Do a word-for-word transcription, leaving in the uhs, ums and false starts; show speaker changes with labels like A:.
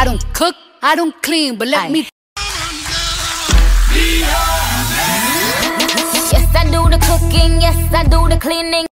A: I don't cook, I don't clean, but let Aye. me.
B: Yes, I do the cooking, yes, I do the cleaning.